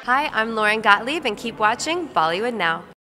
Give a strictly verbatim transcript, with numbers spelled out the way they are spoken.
Hi, I'm Lauren Gottlieb, and keep watching Bollywood Now.